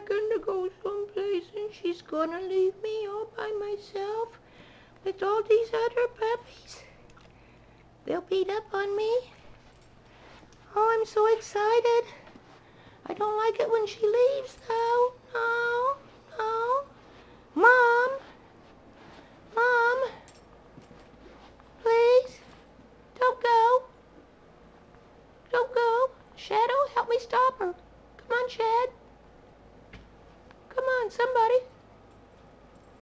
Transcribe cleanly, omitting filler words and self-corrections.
packing to go someplace, and she's gonna leave me all by myself with all these other puppies. They'll beat up on me. Oh, I'm so excited. I don't like it when she leaves, though. No, no. Mom! Mom! Please, don't go. Don't go. Shadow, help me stop her. Come on, Shad. Come on, somebody.